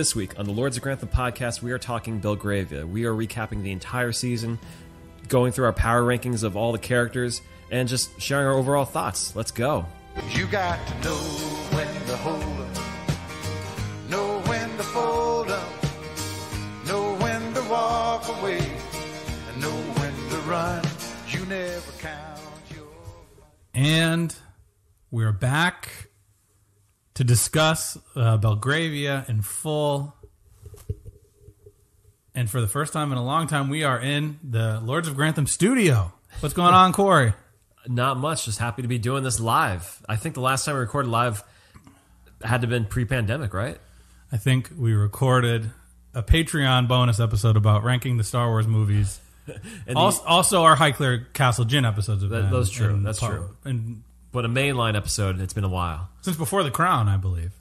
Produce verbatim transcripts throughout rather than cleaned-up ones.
This week on the Lords of Grantham podcast, we are talking Belgravia. We are recapping the entire season, going through our power rankings of all the characters, and just sharing our overall thoughts. Let's go. You got to know when to hold up, know when to fold up, know when to walk away, and know when to run. You never count your... And we're back to discuss uh, Belgravia in full. And for the first time in a long time, we are in the Lords of Grantham studio. What's going on, Corey? Not much. Just happy to be doing this live. I think the last time we recorded live had to have been pre-pandemic, right? I think we recorded a Patreon bonus episode about ranking the Star Wars movies. and also, the, also, our Highclere Castle Gin episodes. Have that, been that's true. That's pub, true. And But a mainline episode, it's been a while. Since before The Crown, I believe.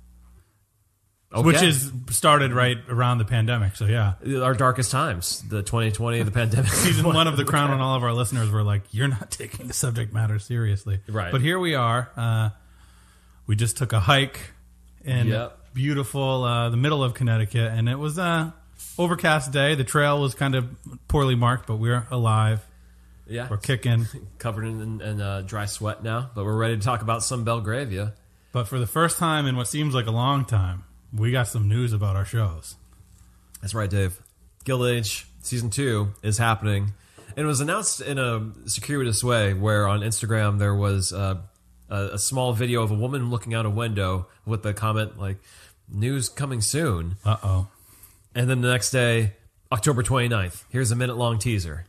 Okay. Which is started right around the pandemic, so yeah. Our darkest times, the twenty twenty, the pandemic. Season one of The Crown, and all of our listeners were like, you're not taking the subject matter seriously. Right. But here we are. Uh, we just took a hike in yep. beautiful, uh, the middle of Connecticut, and it was an overcast day. The trail was kind of poorly marked, but we're alive. Yeah. We're kicking. Covered in, in uh, dry sweat now, but we're ready to talk about some Belgravia. But for the first time in what seems like a long time, we got some news about our shows. That's right, Dave. Gilded Age Season two is happening. And it was announced in a circuitous way where on Instagram there was uh, a, a small video of a woman looking out a window with the comment like, news coming soon. Uh-oh. And then the next day, October twenty-ninth, here's a minute-long teaser.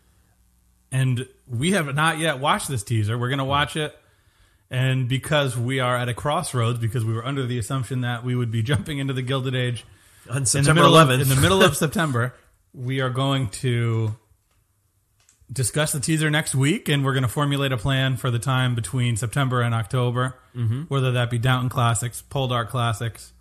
And we have not yet watched this teaser. We're going to watch it. And because we are at a crossroads, because we were under the assumption that we would be jumping into the Gilded Age on September eleventh, in the middle of September, we are going to discuss the teaser next week, and we're going to formulate a plan for the time between September and October, mm-hmm. whether that be Downton Classics, Poldark Classics,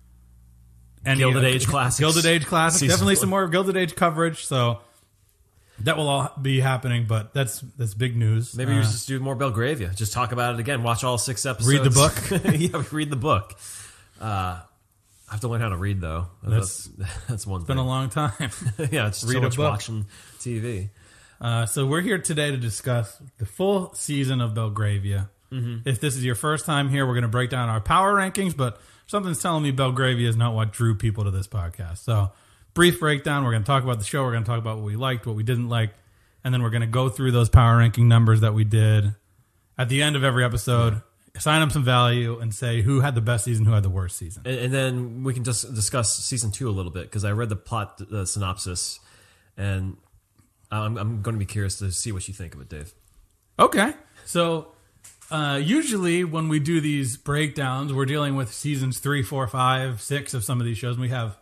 any, Gilded Age Classics. Gilded Age Classics. Season Definitely four. Some more Gilded Age coverage, so... That will all be happening, but that's that's big news. Maybe uh, you just do more Belgravia. Just talk about it again. Watch all six episodes. Read the book. Yeah, read the book. Uh, I have to learn how to read, though. That's that's, that's one it's thing. It's been a long time. Yeah, it's read so a much book. watching T V. Uh, so we're here today to discuss the full season of Belgravia. Mm-hmm. If this is your first time here, we're going to break down our power rankings, but something's telling me Belgravia is not what drew people to this podcast. So brief breakdown. We're going to talk about the show. We're going to talk about what we liked, what we didn't like. And then we're going to go through those power ranking numbers that we did at the end of every episode, yeah. assign them some value, and say who had the best season, who had the worst season. And, and then we can just discuss season two a little bit, because I read the plot uh, synopsis, and I'm, I'm going to be curious to see what you think of it, Dave. Okay. So uh, usually when we do these breakdowns, we're dealing with seasons three, four, five, six of some of these shows, and we have...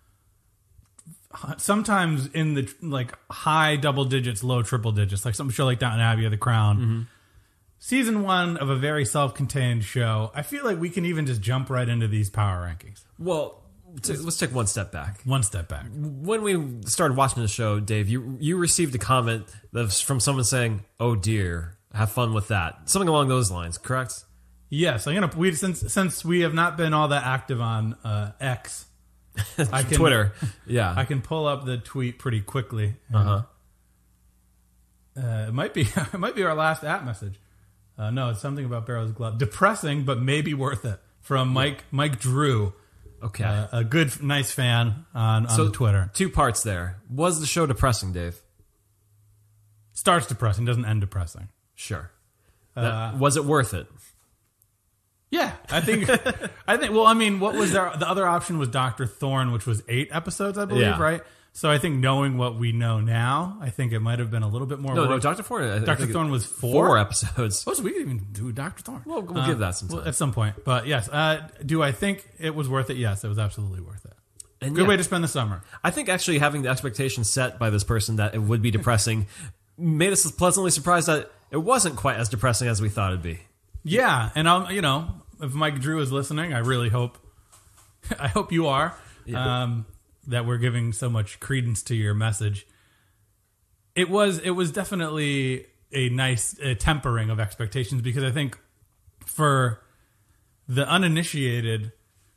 sometimes in the like high double digits, low triple digits, like some show like Downton Abbey or The Crown. Mm-hmm. Season one of a very self-contained show. I feel like we can even just jump right into these power rankings. Well, t- let's take one step back. One step back. When we started watching the show, Dave, you you received a comment that's from someone saying, "Oh dear, have fun with that." Something along those lines, correct? Yes, I'm gonna. We since since we have not been all that active on uh, X. I can, Twitter, yeah. I can pull up the tweet pretty quickly. Uh-huh. Uh, it might be it might be our last at message. Uh, no, it's something about Barrow's glove. Depressing, but maybe worth it. From Mike Mike Drew. Okay, uh, a good, nice fan on, on so, Twitter. Two parts there. Was the show depressing, Dave? Starts depressing, doesn't end depressing. Sure. Uh, that, was it worth it? Yeah, I think. I think. Well, I mean, what was there? The other option was Doctor Thorne, which was eight episodes, I believe, yeah. right? So I think knowing what we know now, I think it might have been a little bit more. No, work. no, Doctor Thorne. Doctor Thorne was four, four episodes. Oh, so we didn't even do Doctor Thorne. Well, we'll uh, give that some time well, at some point. But yes, uh, do I think it was worth it? Yes, it was absolutely worth it. And Good yeah, way to spend the summer. I think actually having the expectation set by this person that it would be depressing made us pleasantly surprised that it wasn't quite as depressing as we thought it'd be. Yeah, and I'll, you know, if Mike Drew is listening, I really hope, I hope you are, yeah. um, that we're giving so much credence to your message. It was, it was definitely a nice uh, tempering of expectations, because I think for the uninitiated,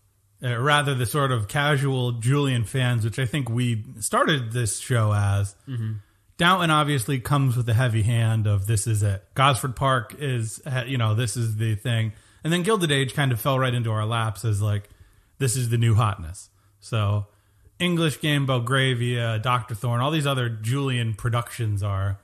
uh, rather the sort of casual Julian fans, which I think we started this show as. Mm-hmm. Downton obviously comes with the heavy hand of this is it. Gosford Park is, you know, this is the thing. And then Gilded Age kind of fell right into our laps as like, this is the new hotness. So English Game, Belgravia, Doctor Thorne, all these other Julian productions are,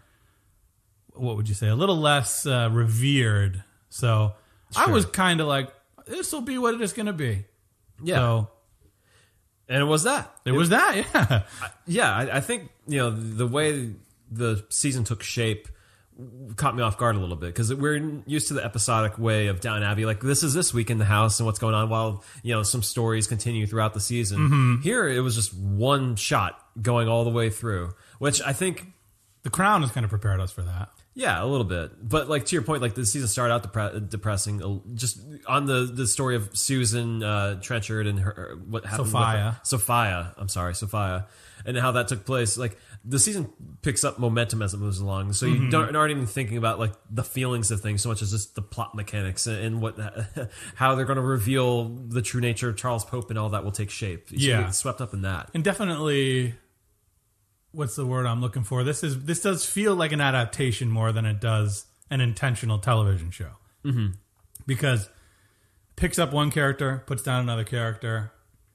what would you say, a little less uh, revered. So sure. I was kind of like, this will be what it is going to be. Yeah. So, and it was that. It, it was that, yeah. I, yeah, I, I think, you know, the way the season took shape caught me off guard a little bit because we're used to the episodic way of Downton Abbey. Like, this is this week in the house and what's going on while, you know, some stories continue throughout the season. Mm-hmm. Here, it was just one shot going all the way through, which I think... The Crown has kind of prepared us for that. Yeah, a little bit. But, like, to your point, like, the season started out depre- depressing. Just on the, the story of Susan uh, Trenchard and her... what happened Sophia. With her, Sophia. I'm sorry, Sophia. And how that took place. Like, the season picks up momentum as it moves along. So you mm-hmm. don't, aren't even thinking about, like, the feelings of things so much as just the plot mechanics and, and what how they're going to reveal the true nature of Charles Pope and all that will take shape. You yeah. get swept up in that. And definitely... What's the word I'm looking for? This is this does feel like an adaptation more than it does an intentional television show. Mm-hmm. Because it picks up one character, puts down another character.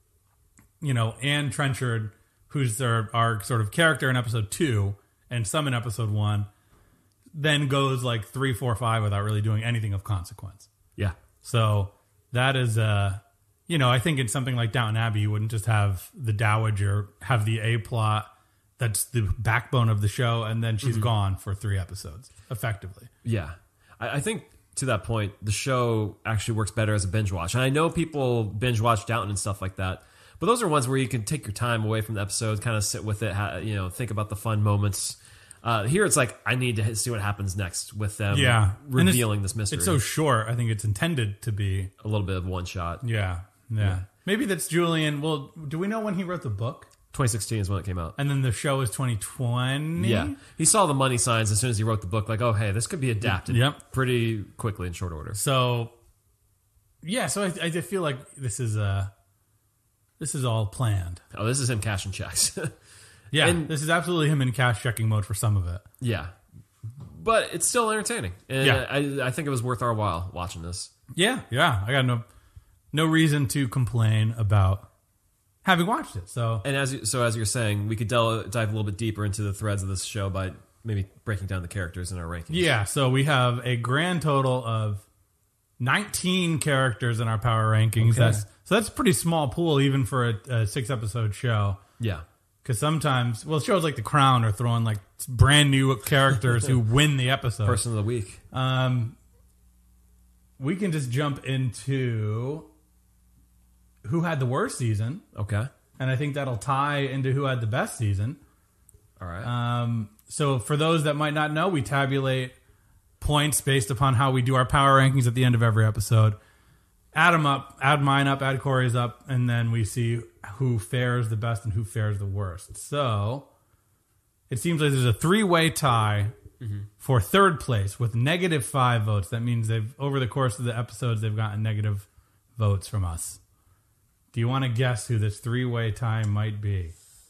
You know, Anne Trenchard, who's their, our sort of character in episode two, and some in episode one, then goes like three, four, five without really doing anything of consequence. Yeah. So that is, uh, you know, I think in something like Downton Abbey, you wouldn't just have the Dowager have the A plot. That's the backbone of the show, and then she's mm-hmm. gone for three episodes, effectively. Yeah. I, I think, to that point, the show actually works better as a binge watch. And I know people binge watch Downton and stuff like that, but those are ones where you can take your time away from the episode, kind of sit with it, ha- you know, think about the fun moments. Uh, here it's like, I need to see what happens next with them yeah. revealing this mystery. It's so short, I think it's intended to be... A little bit of one shot. Yeah, yeah. yeah. Maybe that's Julian. Well, do we know when he wrote the book? twenty sixteen is when it came out. And then the show is twenty twenty? Yeah. He saw the money signs as soon as he wrote the book, like, oh, hey, this could be adapted yep. pretty quickly in short order. So, yeah, so I, I feel like this is uh, this is all planned. Oh, this is him cashing checks. yeah, and, this is absolutely him in cash checking mode for some of it. Yeah. But it's still entertaining. And yeah. I, I think it was worth our while watching this. Yeah, yeah. I got no no reason to complain about having watched it. So and as you, so as you're saying, we could delve, dive a little bit deeper into the threads of this show by maybe breaking down the characters in our rankings. Yeah, so we have a grand total of nineteen characters in our power rankings. Okay. That's so that's a pretty small pool even for a, a six episode show. Yeah. Because sometimes, well, shows like The Crown are throwing like brand new characters who win the episode. Person of the week. Um, we can just jump into who had the worst season. Okay. And I think that'll tie into who had the best season. All right. Um, so for those that might not know, we tabulate points based upon how we do our power rankings at the end of every episode. Add them up, add mine up, add Corey's up, and then we see who fares the best and who fares the worst. So it seems like there's a three-way tie mm-hmm. for third place with negative five votes. That means they've over the course of the episodes, they've gotten negative votes from us. Do you want to guess who this three-way tie might be?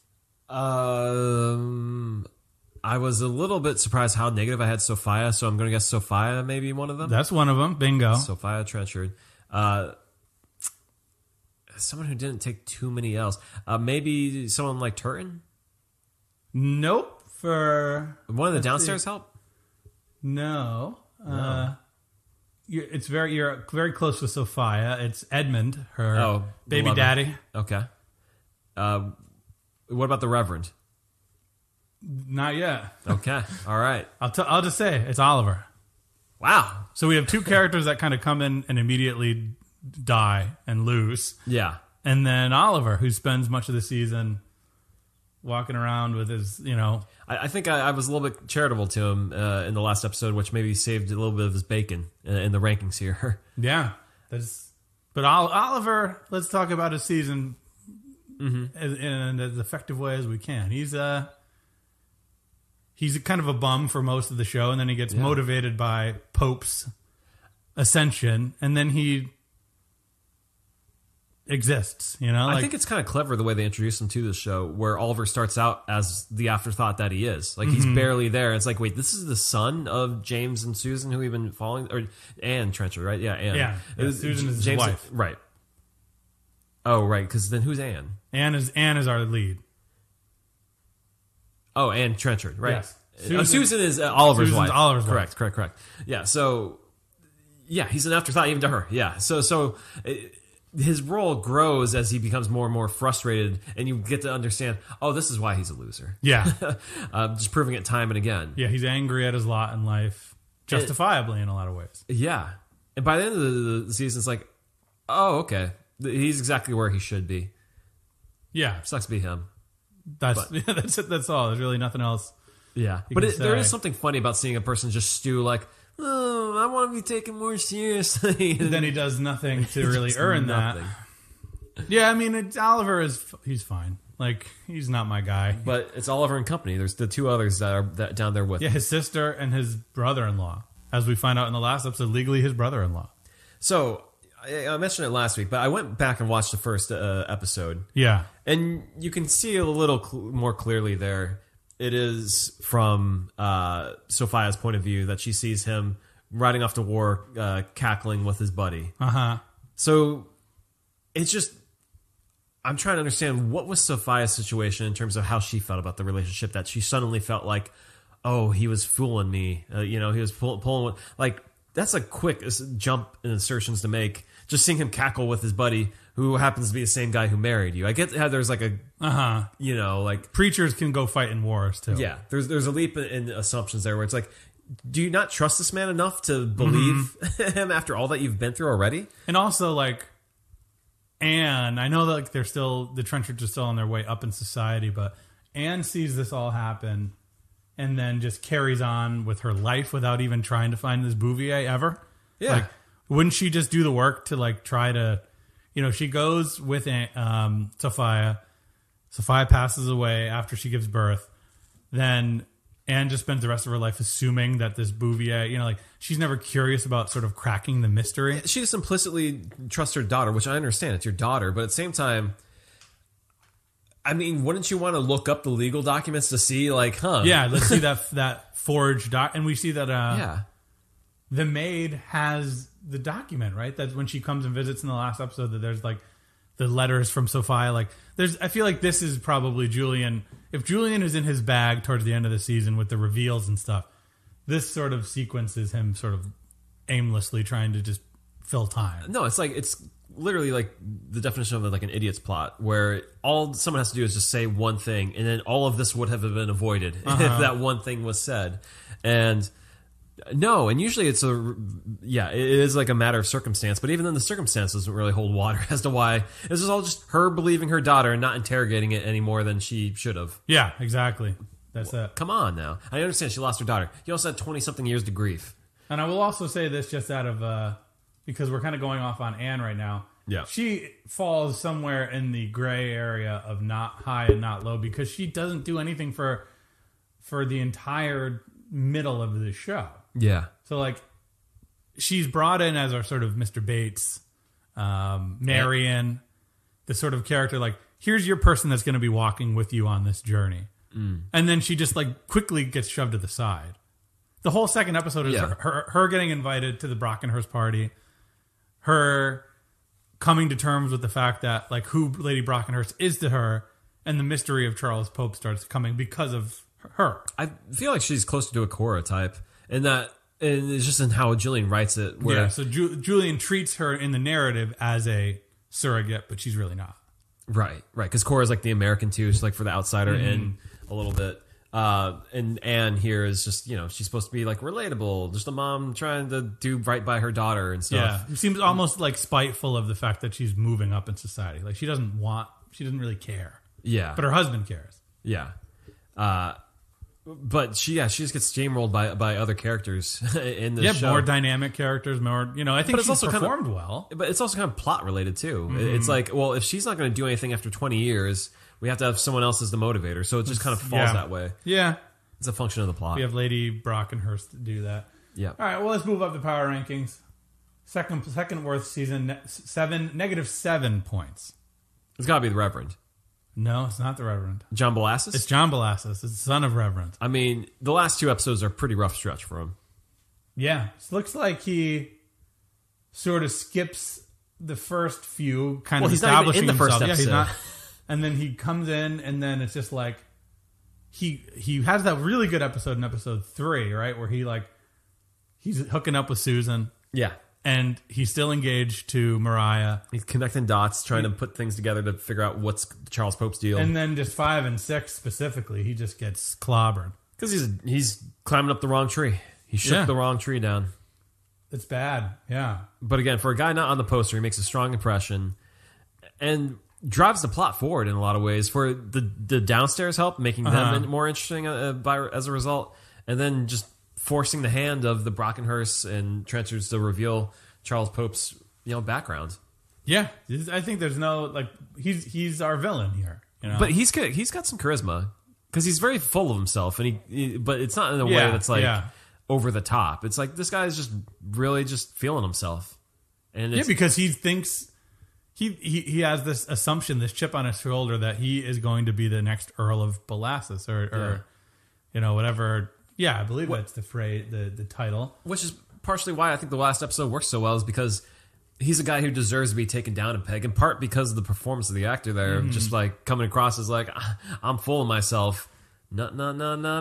Um, I was a little bit surprised how negative I had Sophia, so I'm going to guess Sophia maybe one of them. That's one of them. Bingo. Sophia Trenchard. Uh, someone who didn't take too many L's. Uh, maybe someone like Turton? Nope. For one of the downstairs see. help? No. no. Uh, you're, it's very you're very close with Sophia. It's Edmund, her oh, baby beloved. daddy. Okay. Uh, what about the Reverend? Not yet. Okay. All right. I'll t- I'll just say it's Oliver. Wow. So we have two characters that kind of come in and immediately die and lose. Yeah. And then Oliver, who spends much of the season walking around with his, you know... I, I think I, I was a little bit charitable to him uh, in the last episode, which maybe saved a little bit of his bacon in, in the rankings here. Yeah. That's, but Oliver, let's talk about his season mm-hmm. in, in as effective way as we can. He's uh, he's kind of a bum for most of the show, and then he gets yeah. motivated by Pope's ascension, and then he... exists. You know, like, I think it's kind of clever the way they introduce him to the show, where Oliver starts out as the afterthought that he is. Like, he's Mm-hmm. barely there. It's like, wait, this is the son of James and Susan who we've been following, or Anne Trenchard, right? Yeah, Anne. Yeah, It yeah, was Susan is his James, wife. right? Oh, right. Because then who's Anne? Anne is Anne is our lead. Oh, Anne Trenchard, right? Yes. Susan, Susan- Susan is uh, Oliver's Susan's wife. Oliver's wife. correct, correct, correct. Yeah. So, yeah, he's an afterthought even to her. Yeah. So, so. It, his role grows as he becomes more and more frustrated, and you get to understand, oh, this is why he's a loser. Yeah, uh, just proving it time and again. yeah, he's angry at his lot in life, justifiably in a lot of ways. Yeah. And by the end of the, the season, it's like, oh, okay. He's exactly where he should be. Yeah, Sucks to be him. that's But- yeah, that's it. That's all. There's really nothing else. Yeah. You But can it, there say. is something funny about seeing a person just stew like, oh, I want to be taken more seriously. Then he does nothing to really Just earn nothing. that. Yeah, I mean, it's, Oliver is he's fine. Like, he's not my guy. But it's Oliver and company. There's the two others that are that down there with Yeah, him. his sister and his brother-in-law, as we find out in the last episode, legally his brother-in-law. So I, I mentioned it last week, but I went back and watched the first uh, episode. Yeah, And you can see a little cl- more clearly there. It is from uh, Sophia's point of view that she sees him riding off to war, uh, cackling with his buddy. uh huh. So it's just, I'm trying to understand what was Sophia's situation in terms of how she felt about the relationship, that she suddenly felt like, oh, he was fooling me. Uh, you know, he was pull, pulling, like, that's a quick jump in assertions to make. Just seeing him cackle with his buddy, who happens to be the same guy who married you. I get how there's like a, Uh huh. you know, like, Preachers can go fight in wars too. yeah, there's there's a leap in, in assumptions there where it's like, do you not trust this man enough to believe him after all that you've been through already? And also, like, Anne, I know that, like, they're still, the Trenchards are still on their way up in society, but Anne sees this all happen and then just carries on with her life without even trying to find this Bouvier ever. Yeah. Like, wouldn't she just do the work to, like, try to, you know, she goes with um, Sophia. Sophia passes away after she gives birth. Then Anne just spends the rest of her life assuming that this Bouvier, you know, like, she's never curious about sort of cracking the mystery. She just implicitly trusts her daughter, which I understand. It's your daughter. But at the same time, I mean, wouldn't you want to look up the legal documents to see, like, huh? Yeah, let's see that that forged doc, and we see that uh, Yeah. the maid has the document, right? That when she comes and visits in the last episode, that there's like the letters from Sophia. Like, there's, I feel like this is probably Julian. If Julian is in his bag towards the end of the season with the reveals and stuff, this sort of sequence is him sort of aimlessly trying to just fill time. No, it's like, it's literally like the definition of like an idiot's plot, where all someone has to do is just say one thing, and then all of this would have been avoided Uh-huh. if that one thing was said. And no, and usually it's a, yeah, it is like a matter of circumstance, but even then the circumstance doesn't really hold water as to why. This is all just her believing her daughter and not interrogating it any more than she should have. Yeah, exactly. That's it. Come on now. I understand she lost her daughter. You also had twenty-something years to grief. And I will also say this just out of, uh, because we're kind of going off on Anne right now. Yeah. She falls somewhere in the gray area of not high and not low, because she doesn't do anything for for the entire middle of the show. Yeah. So, like, she's brought in as our sort of Mister Bates, um, Marion, the sort of character, like, here's your person that's going to be walking with you on this journey. Mm. And then she just, like, quickly gets shoved to the side. The whole second episode is Yeah. her, her, her getting invited to the Brockenhurst party, her coming to terms with the fact that, like, who Lady Brockenhurst is to her, and the mystery of Charles Pope starts coming because of her. I feel like she's closer to a Cora type, and that, and it's just in how Julian writes it. Where, Yeah, so Ju- Julian treats her in the narrative as a surrogate, but she's really not. right, right, because Cora's like the American too. She's like for the outsider Mm-hmm. in a little bit. Uh, and Anne here is just, you know, she's supposed to be like relatable, just a mom trying to do right by her daughter and stuff. Yeah, it seems almost like spiteful of the fact that she's moving up in society. Like, she doesn't want, she doesn't really care, Yeah, but her husband cares. yeah. Uh, but she, yeah, she just gets steamrolled by by other characters in the Yeah, show. more dynamic characters, more, you know, I think But it's she's also kind of- performed well. But it's also kind of plot related too. Mm-hmm. It's like, well, if she's not going to do anything after twenty years, we have to have someone else as the motivator. So it just kind of falls Yeah. that way. Yeah, It's a function of the plot. we have Lady Brockenhurst do that. Yeah. All right, well, let's move up the power rankings. Second second worst season, ne- seven negative seven points. It's got to be the Reverend. No, it's not the Reverend. John Belassus? It's John Belassus. It's the son of Reverend. I mean, the last two episodes are a pretty rough stretch for him. Yeah. It looks like he sort of skips the first few, kind Well, of he's not even establishing in the first himself. Yeah, he's episode. not. And then he comes in, and then it's just like he he has that really good episode in episode three, right, where he like he's hooking up with Susan, Yeah. and he's still engaged to Mariah. He's connecting dots, trying to put things together to figure out what's Charles Pope's deal. And then just five and six specifically, he just gets clobbered. Because he's he's climbing up the wrong tree. He shook Yeah. the wrong tree down. It's bad. Yeah. But again, for a guy not on the poster, he makes a strong impression and drives the plot forward in a lot of ways. For the the downstairs help, making Uh-huh. them more interesting uh, by, as a result, and then just forcing the hand of the Brockenhurst and Trenchers to reveal Charles Pope's you know background. Yeah. I think there's no, like, he's he's our villain here. You know? But he's got, he's got some charisma because he's very full of himself, and he, he but it's not in a Yeah, way that's like yeah. over the top. It's like this guy's just really just feeling himself, and Yeah, it's, because he thinks he, he he has this assumption, this chip on his shoulder that he is going to be the next Earl of Belassus, or, or Yeah. you know, whatever. Yeah, I believe that's the phrase, the the title. which is partially why I think the last episode works so well, is because he's a guy who deserves to be taken down a peg, in part because of the performance of the actor there, Mm-hmm. just like coming across as like I'm full of myself. No, no, no, no,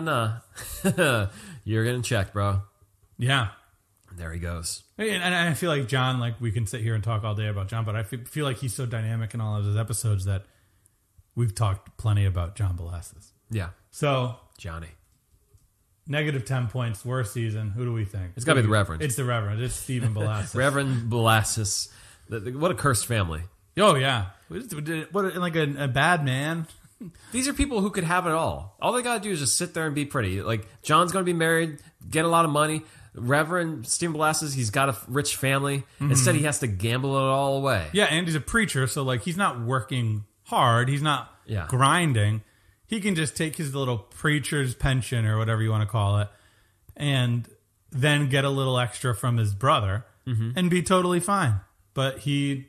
no. You're getting checked, bro. Yeah, There he goes. and, and I feel like John, like, we can sit here and talk all day about John, but I fe- feel like he's so dynamic in all of his episodes that we've talked plenty about John Belassus. Yeah, So Johnny. negative ten points, worst season. Who do we think? It's got to be the Reverend. It's the Reverend. It's Stephen Belassus. Reverend Belassus. The- the- What a cursed family. Oh yeah, what like a, a bad man. These are people who could have it all. All they got to do is just sit there and be pretty. Like, John's going to be married, get a lot of money. Reverend Stephen Belassus, he's got a rich family. Instead, he has to gamble it all away. Yeah, and he's a preacher, so like he's not working hard. He's not Yeah. grinding. He can just take his little preacher's pension or whatever you want to call it, and then get a little extra from his brother and be totally fine. But he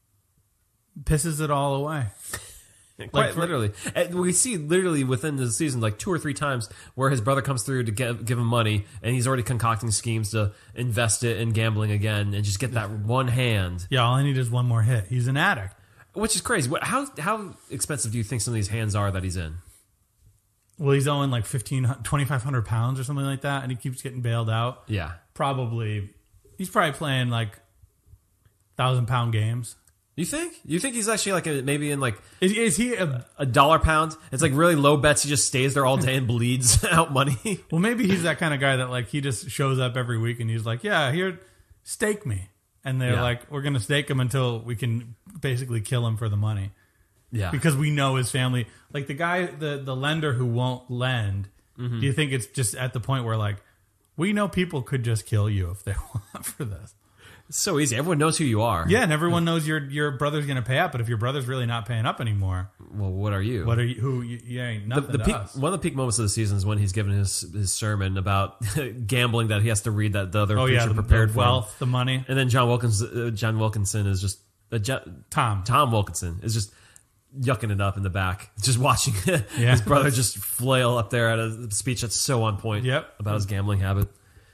pisses it all away. Quite Like, for- literally. And we see literally within the season like two or three times where his brother comes through to give, give him money, and he's already concocting schemes to invest it in gambling again and just get that one hand, Yeah, all I need is one more hit. He's an addict. which is crazy. What, how how expensive do you think some of these hands are that he's in? Well, he's owing like fifteen, twenty-five hundred pounds or something like that, and he keeps getting bailed out. Yeah. Probably, he's probably playing like thousand pound games. You think? You think he's actually like a, maybe in like Is, is he a a dollar pound? It's like really low bets. He just stays there all day and bleeds out money. Well, maybe he's that kind of guy that like he just shows up every week and he's like, "Yeah, here, stake me," and they're Yeah. like, "We're gonna stake him until we can basically kill him for the money," Yeah. because we know his family. Like the guy, the the lender who won't lend. Mm-hmm. Do you think it's just at the point where like we know people could just kill you if they want for this? It's so easy. Everyone knows who you are. Yeah, and everyone knows your your brother's gonna pay up, but if your brother's really not paying up anymore, Well, what are you? what are you? Who you, you ain't the, nothing the to peak, us. one of the peak moments of the season is when he's giving his his sermon about gambling that he has to read that the other Oh preacher yeah, the, prepared the for him. wealth, the money. And then John Wilkins, uh, John Wilkinson is just uh, Jo- Tom. Tom Wilkinson is just yucking it up in the back, just watching Yeah. his brother just flail up there at a speech that's so on point. Yep. About his gambling habit.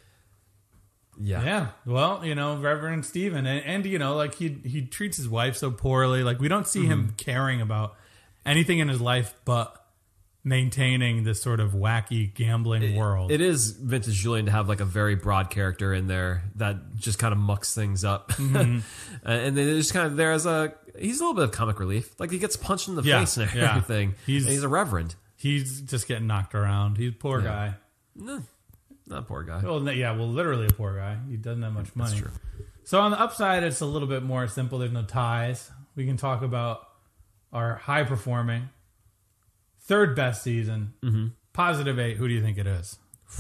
Yeah. Yeah, well, you know, Reverend Stephen, and, and you know, like he he treats his wife so poorly. Like we don't see him caring about anything in his life but maintaining this sort of wacky gambling world. It is vintage Julian to have like a very broad character in there that just kind of mucks things up, Mm-hmm. and then it's just kind of there as a he's a little bit of comic relief. Like he gets punched in the Yeah, face and yeah. everything. He's- and he's a reverend. He's just getting knocked around. He's a poor Yeah. guy. No, not a poor guy. Well, yeah, well, literally a poor guy. He doesn't have much money. That's true. So on the upside, it's a little bit more simple. There's no ties. We can talk about our high performing third best season, Mm-hmm. positive eight. Who do you think it is?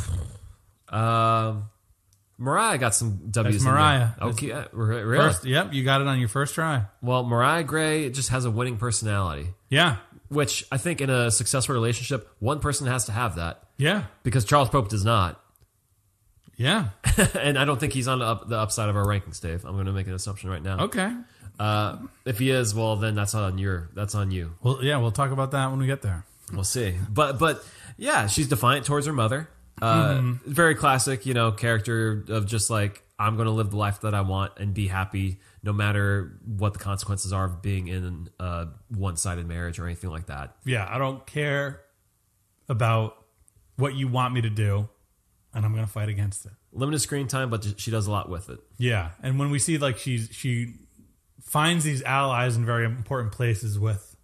Um, Mariah got some W's. That's in there. Mariah. Okay, uh, re- really? First, yep, you got it on your first try. Well, Mariah Gray just has a winning personality, Yeah, which I think in a successful relationship, one person has to have that yeah. because Charles Pope does not. Yeah. And I don't think he's on the, up, the upside of our rankings, Dave. I'm going to make an assumption right now. Okay. Uh, if he is, well, then that's on your that's on you. Well, yeah, we'll talk about that when we get there. We'll see. But but yeah, she's defiant towards her mother. Uh, mm-hmm. Very classic, you know, character of just like, I'm going to live the life that I want and be happy no matter what the consequences are of being in a one-sided marriage or anything like that. Yeah, I don't care about what you want me to do, and I'm going to fight against it. Limited screen time, but she does a lot with it. Yeah, and when we see like she's she finds these allies in very important places with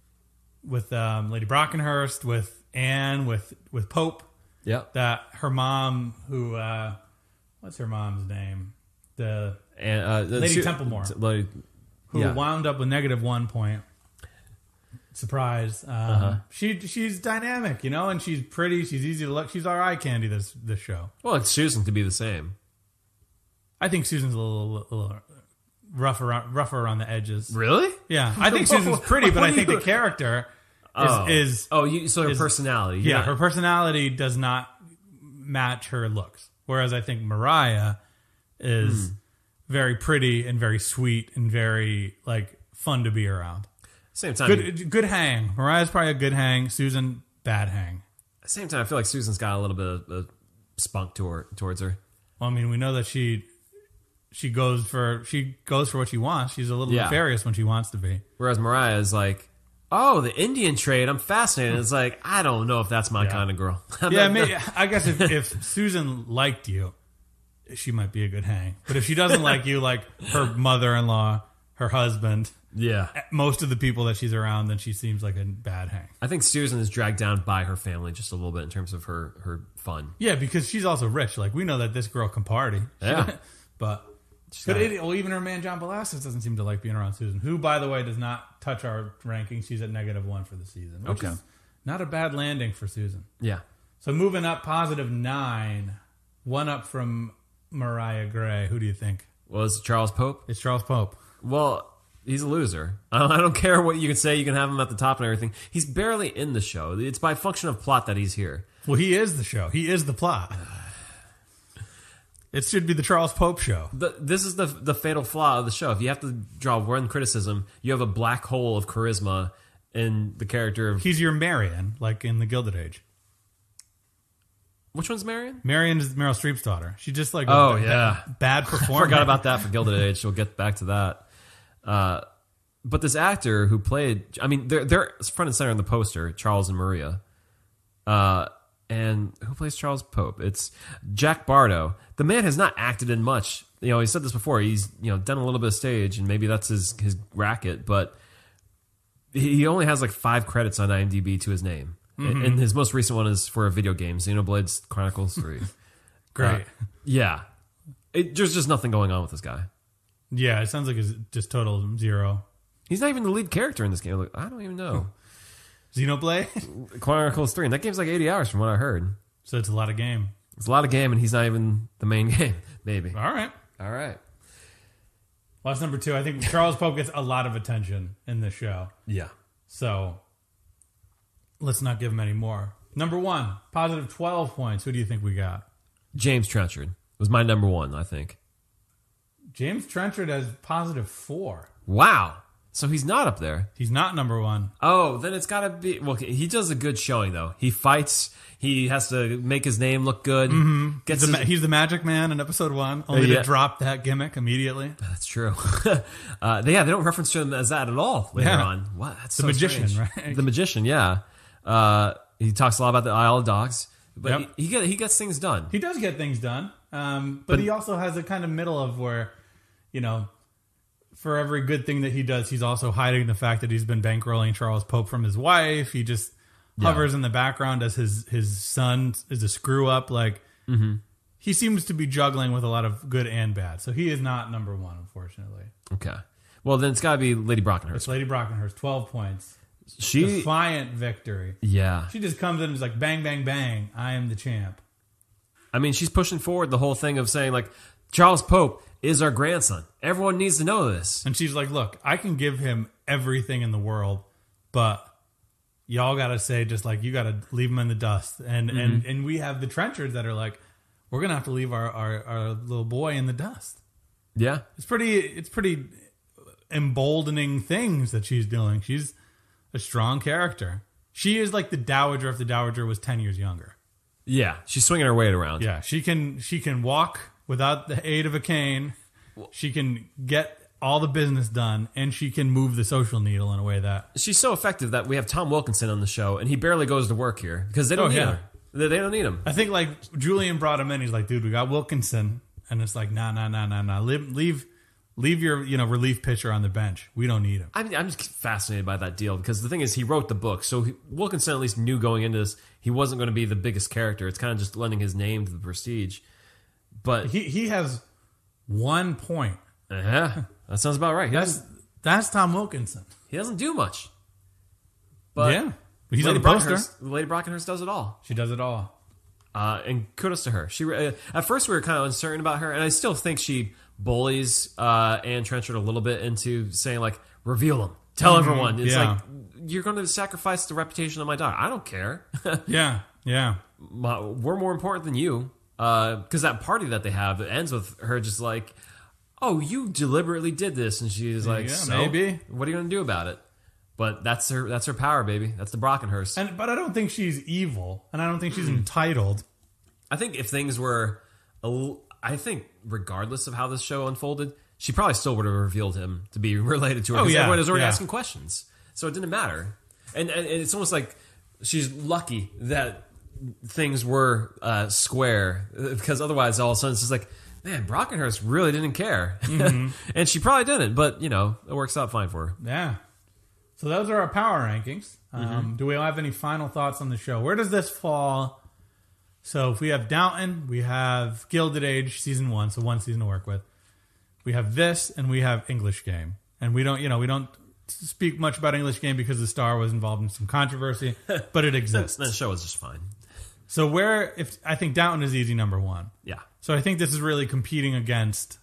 with um, Lady Brockenhurst, with Anne, with with Pope. Yeah, that her mom, who uh, what's her mom's name? The and uh, Lady she, Templemore, Lady, who yeah. wound up with negative one point. Surprise! Um, uh-huh. She she's dynamic, you know, and she's pretty. She's easy to look. She's our eye candy. This this show. Well, it's Susan to be the same. I think Susan's a little, a little rough around, rougher around the edges. Really? Yeah, I think Susan's pretty, but I think you... the character is oh. is oh, you, so her is, personality. Yeah, yeah, her personality does not match her looks. Whereas I think Mariah is mm. very pretty and very sweet and very like fun to be around. Same time, good, you, good hang. Mariah's probably a good hang. Susan, bad hang. At the same time, I feel like Susan's got a little bit of, of spunk to her, towards her. Well, I mean, we know that she she goes for she goes for what she wants. She's a little yeah. nefarious when she wants to be. Whereas Mariah is like, oh, the Indian trade. I'm fascinated. It's like, I don't know if that's my yeah. kind of girl. yeah, maybe, I guess if, if Susan liked you, she might be a good hang. But if she doesn't like you, like her mother-in-law, her husband, yeah, most of the people that she's around, then she seems like a bad hang. I think Susan is dragged down by her family just a little bit in terms of her, her fun. Yeah, because she's also rich. Like, we know that this girl can party. Yeah. but but it, well, even her man, John Belastus, doesn't seem to like being around Susan, who, by the way, does not touch our ranking. She's at negative one for the season, which okay. is not a bad landing for Susan. Yeah. So moving up, positive nine, one up from Mariah Gray. Who do you think? Was it Charles Pope? It's Charles Pope. Well, he's a loser. I don't, I don't care what you can say. You can have him at the top and everything. He's barely in the show. It's by function of plot that he's here. Well, he is the show. He is the plot. It should be the Charles Pope show. The, this is the the fatal flaw of the show. If you have to draw one criticism, you have a black hole of charisma in the character of... He's your Marion, like in the Gilded Age. Which one's Marion? Marion is Meryl Streep's daughter. She just like... Oh, a, yeah. Bad performance. Forgot about that for Gilded Age. We'll get back to that. Uh, but this actor who played... I mean, they're, they're front and center in the poster, Charles and Maria. Uh, and who plays Charles Pope? It's Jack Bardo. The man has not acted in much. You know, he said this before. He's, you know, done a little bit of stage, and maybe that's his, his racket, but he only has like five credits on IMDb to his name. Mm-hmm. And his most recent one is for a video game, Xenoblade Chronicles three. Great. Uh, yeah. It, there's just nothing going on with this guy. Yeah, it sounds like it's just total zero. He's not even the lead character in this game. Like, I don't even know. Xenoblade? Chronicles three. And that game's like eighty hours from what I heard. So it's a lot of game. It's a lot of game, and he's not even the main game, maybe. All right. All right. Well, that's number two. I think Charles Pope gets a lot of attention in this show. Yeah. So let's not give him any more. Number one, positive twelve points. Who do you think we got? James Trenchard was my number one, I think. James Trenchard has positive four. Wow. So he's not up there. He's not number one. Oh, then it's got to be... Well, he does a good showing, though. He fights. He has to make his name look good. Mm-hmm. Gets he's, the, his, he's the magic man in episode one, only yeah. to drop that gimmick immediately. That's true. uh, they, yeah, they don't reference him as that at all later yeah. on. What? That's the so magician, strange. right? The magician, yeah. Uh, he talks a lot about the Isle of Dogs. But yep. he, he, get, he gets things done. He does get things done. Um, but, but he also has a kind of middle of where, you know... For every good thing that he does, he's also hiding the fact that he's been bankrolling Charles Pope from his wife. He just yeah. hovers in the background as his, his son is a screw up. Like mm-hmm. he seems to be juggling with a lot of good and bad. So he is not number one, unfortunately. Okay. Well, then it's got to be Lady Brockenhurst. It's Lady Brockenhurst, twelve points. She Defiant victory. Yeah. She just comes in and is like, bang, bang, bang. I am the champ. I mean, she's pushing forward the whole thing of saying like, Charles Pope is our grandson. Everyone needs to know this. And she's like, look, I can give him everything in the world, but y'all got to say just like, you got to leave him in the dust. And, mm-hmm. and, and we have the Trenchards that are like, we're gonna have to leave our, our, our little boy in the dust. Yeah. It's pretty. It's pretty emboldening things that she's doing. She's a strong character. She is like the dowager if the dowager was ten years younger. Yeah, she's swinging her weight around. Yeah, she can. She can walk without the aid of a cane. She can get all the business done, and she can move the social needle in a way that... She's so effective that we have Tom Wilkinson on the show, and he barely goes to work here because they don't Oh, need yeah. him. They they don't need him. I think, like, Julian brought him in. He's like, dude, we got Wilkinson. And it's like, nah, nah, nah, nah, nah. Leave, leave, leave your, you know, relief pitcher on the bench. We don't need him. I'm, I'm just fascinated by that deal because the thing is, he wrote the book, so he, Wilkinson at least knew going into this he wasn't going to be the biggest character. It's kind of just lending his name to the prestige. But He he has one point. yeah, that sounds about right. He That's doesn't, that's Tom Wilkinson. he doesn't do much. But yeah. He's Lady on the poster. Brockenhurst, Lady Brockenhurst does it all. She does it all. Uh, and kudos to her. She uh, at first we were kind of uncertain about her, and I still think she bullies uh, Anne Trenchard a little bit into saying like, "Reveal him, tell everyone." It's yeah. like you're going to sacrifice the reputation of my daughter. I don't care. Yeah, yeah. My, we're more important than you. Because that party that they have, it ends with her just like, "Oh, you deliberately did this," and she's like, Yeah, so, maybe. What are you going to do about it? But that's her. That's her power, baby. That's the Brockenhurst. And but I don't think she's evil, and I don't think she's entitled. I think if things were, a l- I think regardless of how this show unfolded, she probably still would have revealed him to be related to her. Oh, Because yeah, everyone was already yeah. asking questions, so it didn't matter. And, and it's almost like she's lucky that things were uh, square, because otherwise, all of a sudden, it's just like, man, Brockenhurst really didn't care, Mm-hmm. and she probably didn't. But you know, it works out fine for her. Yeah. So those are our power rankings. Um, Mm-hmm. Do we have any final thoughts on the show? Where does this fall? So if we have Downton, we have Gilded Age season one, so one season to work with. We have this, and we have English Game, and we don't, you know, we don't speak much about English Game because the star was involved in some controversy, but it exists. Then the show is just fine. So where, if I think Downton is easy number one. Yeah, So I think this is really competing against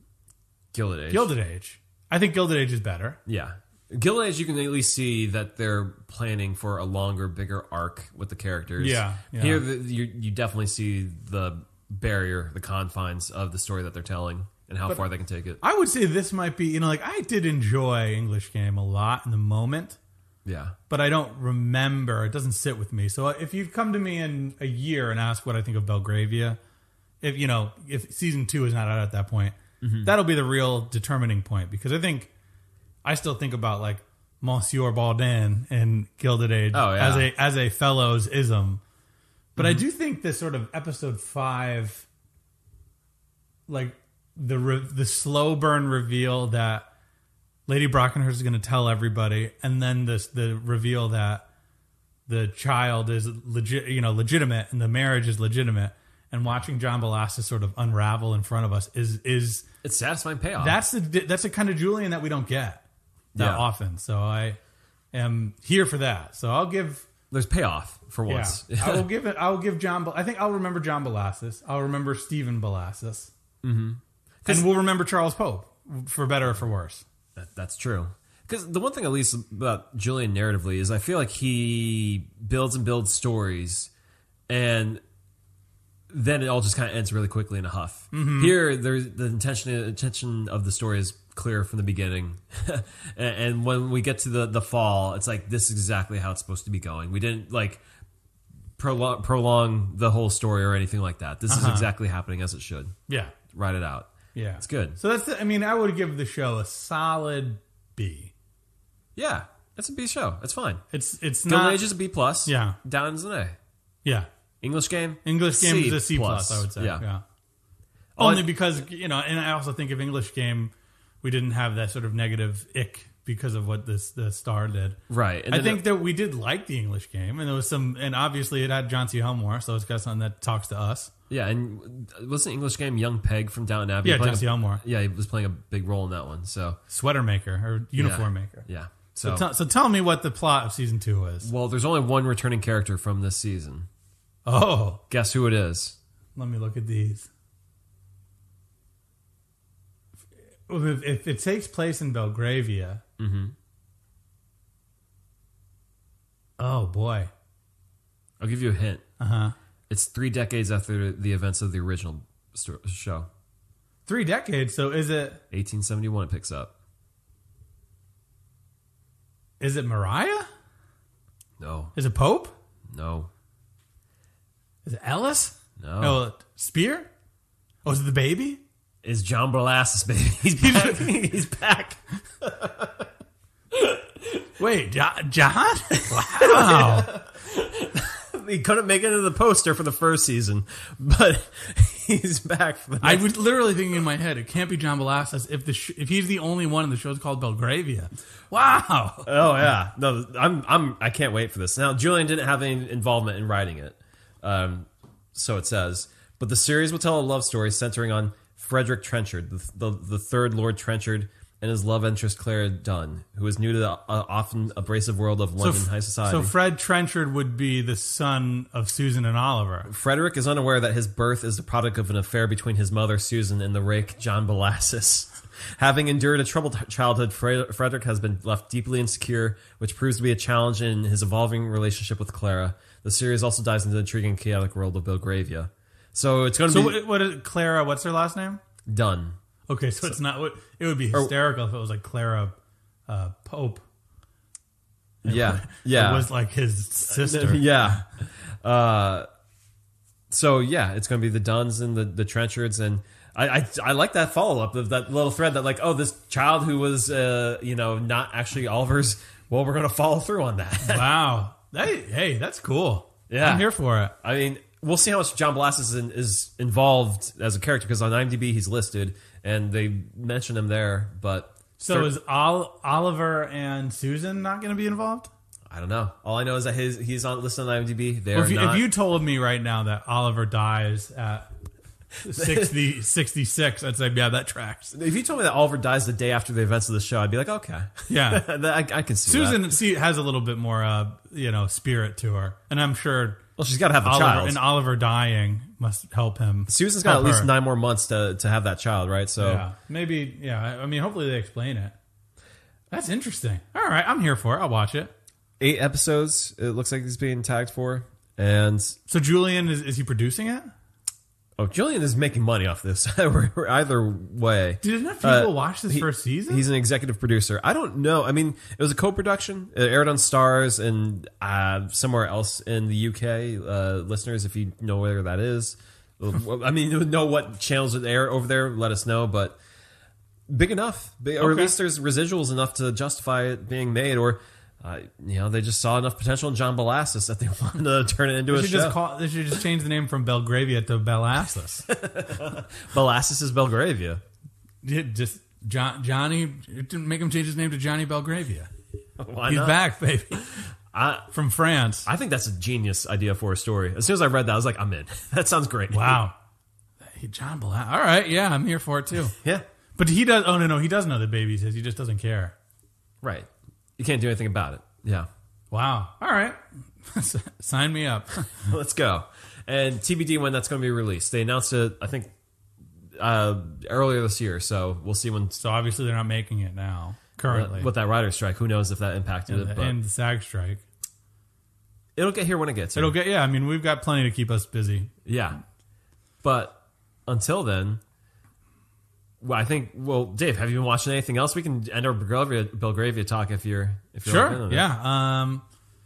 Gilded Age. Gilded Age. I think Gilded Age is better. Yeah. Gilded Age, you can at least see that they're planning for a longer, bigger arc with the characters. Yeah, yeah. Here, the, you, you definitely see the barrier, the confines of the story that they're telling and how far they can take it. I would say this might be, you know, like I did enjoy English Game a lot in the moment, Yeah. but I don't remember. It doesn't sit with me. So if you've come to me in a year and ask what I think of Belgravia, if you know, if season two is not out at that point, Mm-hmm. that'll be the real determining point, because I think I still think about like Monsieur Baudin in Gilded Age Oh, yeah. as a as a Fellowes ism. But Mm-hmm. I do think this sort of episode five, like the re- the slow burn reveal that Lady Brockenhurst is going to tell everybody, and then this the reveal that the child is legit, you know, legitimate, and the marriage is legitimate, and watching John Belastis sort of unravel in front of us is is It's satisfying payoff. that's the that's a kind of Julian that we don't get that Yeah. often. So I am here for that. So I'll give. There's payoff for Yeah, once. I will give it. I will give John. Bel- I think I'll remember John Belastis. I'll remember Stephen Belastis, mm-hmm. and we'll remember Charles Pope for better or for worse. That, that's true. Because the one thing, at least, about Julian narratively is I feel like he builds and builds stories, and then it all just kind of ends really quickly in a huff. Mm-hmm. Here, there's the intention intention of the story is clear from the beginning, and, and when we get to the the fall, it's like this is exactly how it's supposed to be going. We didn't like prolong, prolong the whole story or anything like that. This Uh-huh. is exactly happening as it should. Yeah, Write it out. yeah, It's good. So that's. The, I mean, I would give the show a solid B. Yeah, it's a B show. It's fine. It's it's Gilded not. Age is a B plus. Yeah. Down's an A. Yeah, English Game. English Game C is a C plus. I would say. Yeah. Yeah. Oh, Only I- because, you know, and I also think of English Game, we didn't have that sort of negative ick because of what this the star did. Right. And I then think it- that we did like the English Game, and there was some, and obviously it had John C. Helmore, so it's got something that talks to us. yeah, and wasn't English Game young Peg from Downton Abbey? Yeah, playing John C. a- Helmore, Yeah, he was playing a big role in that one. So sweater maker or uniform yeah. maker. Yeah. So, So, t- so tell me what the plot of season two is. well, there's only one returning character from this season. Oh, Guess who it is? let me look at these. If, if it takes place in Belgravia, Mm-hmm. oh boy, I'll give you a hint. uh huh. It's three decades after the events of the original sto- show. Three decades. So is it? eighteen seventy-one. It picks up. Is it Mariah? No. Is it Pope? No. Is it Ellis? No. Oh, Spear? Oh, is it the baby? Is John Molasses, baby? He's back. He's back. Wait, jo- John? Wow. He couldn't make it into the poster for the first season, but he's back for the next. I was literally thinking in my head, it can't be John Molasses if the sh- if he's the only one and the show's called Belgravia. Wow. Oh yeah, no, I'm I'm I can't wait for this. Now Julian didn't have any involvement in writing it, um, so it says. But the series will tell a love story centering on Frederick Trenchard, the the, the third Lord Trenchard, and his love interest Clara Dunn, who is new to the uh, often abrasive world of London so, high society. So Fred Trenchard would be the son of Susan and Oliver. Frederick is unaware that his birth is the product of an affair between his mother, Susan, and the rake, John Molasses. Having endured a troubled childhood, Fred- Frederick has been left deeply insecure, which proves to be a challenge in his evolving relationship with Clara. The series also dives into the intriguing, chaotic world of Belgravia. So it's going to So be... what, what is Clara, what's her last name? Dunn. Okay, so, so it's not... It would be hysterical if it was like Clara uh, Pope. It Yeah, was, yeah. It was like his sister. Yeah. Uh, so, yeah, it's going to be the Dunns and the, the Trenchards, and I, I I like that follow-up of that little thread that, like, oh, this child who was, uh, you know, not actually Oliver's, well, we're going to follow through on that. Wow. Hey, hey, that's cool. Yeah. I'm here for it. I mean, we'll see how much John Molasses is, in, is involved as a character, because on IMDb he's listed, and they mention him there, but... So for, is Ol- Oliver and Susan not going to be involved? I don't know. All I know is that his he's on listed on IMDb. They're Well, if, you, not... if you told me right now that Oliver dies at sixty, sixty-six, I'd say, yeah, that tracks. If you told me that Oliver dies the day after the events of the show, I'd be like, okay. Yeah. I, I can see Susan that. see, has a little bit more, uh, you know, spirit to her. And I'm sure... Well, she's got to have the Oliver, child. and Oliver dying must help him. Susan's got help at least her. nine more months to, to have that child, right? So Yeah, maybe, yeah. I mean, hopefully they explain it. That's interesting. All right, I'm here for it. I'll watch it. eight episodes, it looks like he's being tagged for. And So Julian, is, is he producing it? oh, Julian is making money off this. Either way. Did enough people Uh, watch this he- first season? He's an executive producer. I don't know. I mean, it was a co-production. It aired on Stars and uh, somewhere else in the U K. Uh, listeners, if you know where that is. I mean, you know what channels it air over there, let us know. But big enough. Big, or at Okay. least there's residuals enough to justify it being made. Or, uh, you know, they just saw enough potential in John Molasses that they wanted to turn it into They a should, show. just call, they should just change the name from Belgravia to Belassus. Molasses is Belgravia. Yeah, just John, Johnny, it didn't make him change his name to Johnny Belgravia. Why He's not? back, baby. I, From France. I think that's a genius idea for a story. As soon as I read that, I was like, I'm in. That sounds great. Wow. Hey, John Belas. All right, yeah, I'm here for it too. Yeah. But he does, oh no, no, he does know the baby's his. He just doesn't care. Right. You can't do anything about it. Yeah. Wow. All right. Sign me up. Let's go. And T B D when that's going to be released. They announced it, I think, uh, earlier this year. So we'll see when. So obviously they're not making it now, currently. With that writer's strike. Who knows if that impacted and, it. the, But and the SAG strike. it'll get here when it gets here. It'll get, yeah, I mean, we've got plenty to keep us busy. Yeah. But until then, well, I think, well, Dave, have you been watching anything else? We can end our Belgravia, Belgravia talk if you're, if you're Sure. open on it. Yeah. Um,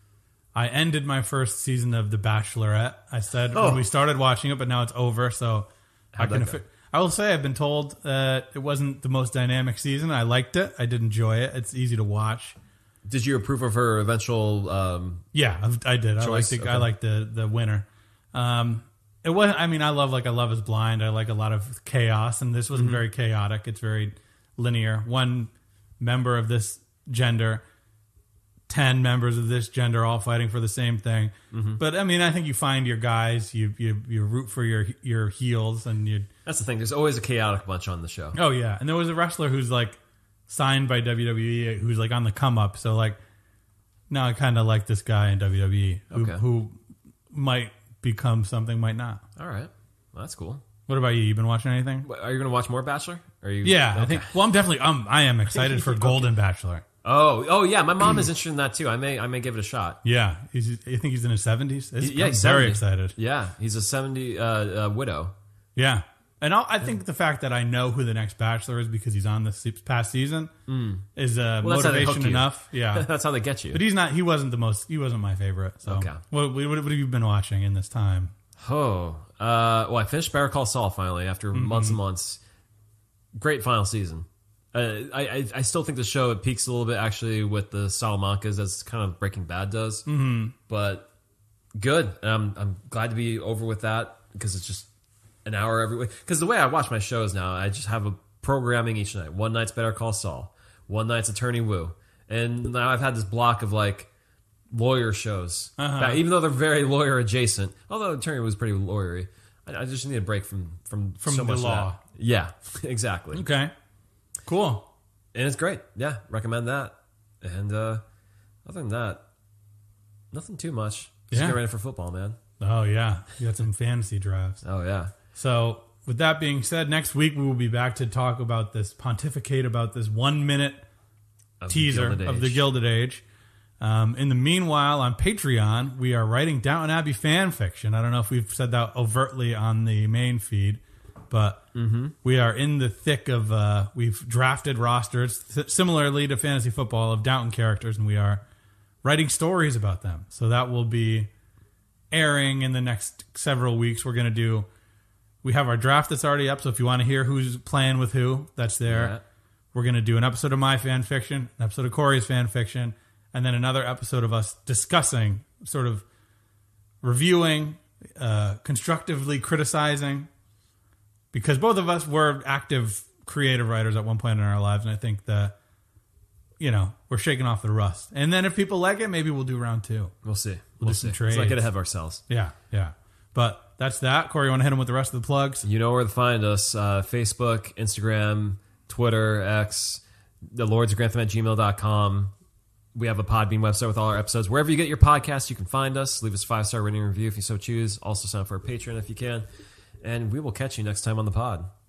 I ended my first season of The Bachelorette. I said Oh. when we started watching it, but now it's over. So I How'd can. that go? affi- I will say I've been told that it wasn't the most dynamic season. I liked it. I did enjoy it. It's easy to watch. Did you approve of her eventual? Um, Yeah, I've- I did. I Choice? liked the, I Okay. liked the the winner. Um, it was. I mean, I love like I Love Is Blind. I like a lot of chaos, and this wasn't very chaotic. It's very linear. One member of this gender, ten members of this gender, all fighting for the same thing. But I mean, I think you find your guys. You you you root for your your heels, and you. that's the thing. There's always a chaotic bunch on the show. Oh yeah, and there was a wrestler who's like signed by W W E, who's like on the come up. So like, now I kind of like this guy in W W E who, Okay. who might become something, might not. All right. Well, that's cool. What about you? You been watching anything? Are you going to watch more Bachelor? Are you? Yeah, I Okay. think. Well, I'm definitely. Um, I am excited for Golden Bachelor. Oh, oh yeah. My mom is interested in that too. I may, I may give it a shot. Yeah, he's, I think he's in his seventies. He- yeah, I'm he's very seventy. excited. Yeah, he's a seventy uh, uh, widow. Yeah, and I'll, I think the fact that I know who the next Bachelor is because he's on this se- past season is uh, Well, that's how they hook motivation you. enough. Yeah, That's how they get you. but he's not. He wasn't the most. He wasn't my favorite. So, Okay. what, what, what have you been watching in this time? Oh, uh, well, I finished Better Call Saul finally after Mm-hmm. months and months. Great final season. Uh, I, I I still think the show it peaks a little bit actually with the Salamancas as kind of Breaking Bad does, mm-hmm. but good. I'm I'm glad to be over with that because it's just an hour every week. Because the way I watch my shows now, I just have a programming each night. One night's Better Call Saul, one night's Attorney Woo, and now I've had this block of like lawyer shows, Uh-huh. that, even though they're very lawyer adjacent. Although Attorney Woo was pretty lawyery, I, I just need a break from from From so the much of law. that. Yeah, exactly. Okay, cool. And it's great. Yeah, recommend that. And uh, other than that, nothing too much. Just Yeah. get ready for football, man. Oh yeah, you got some fantasy drafts. Oh yeah. So, with that being said, next week we will be back to talk about this, pontificate about this one minute Of the teaser Gilded of the Age. Gilded Age. Um, in the meanwhile, on Patreon, we are writing Downton Abbey fan fiction. I don't know if we've said that overtly on the main feed, but we are in the thick of, uh, we've drafted rosters, th- similarly to fantasy football, of Downton characters, and we are writing stories about them. So that will be airing in the next several weeks. We're going to do, we have our draft that's already up, so if you want to hear who's playing with who, that's there. Yeah. We're going to do an episode of my fan fiction, an episode of Corey's fan fiction, and then another episode of us discussing, sort of reviewing, uh, constructively criticizing, because both of us were active creative writers at one point in our lives, and I think that, you know, we're shaking off the rust. And then if people like it, maybe we'll do round two. We'll see. We'll We'll, do see. some Let's trades. not get ahead of ourselves. Yeah, yeah. But that's that. Corey, you want to hit him with the rest of the plugs? You know where to find us. Uh, Facebook, Instagram, Twitter, X, the lords of grantham at gmail dot com. We have a Podbean website with all our episodes. Wherever you get your podcasts, you can find us. Leave us a five-star rating and review if you so choose. Also sign up for our Patreon if you can. And we will catch you next time on the pod.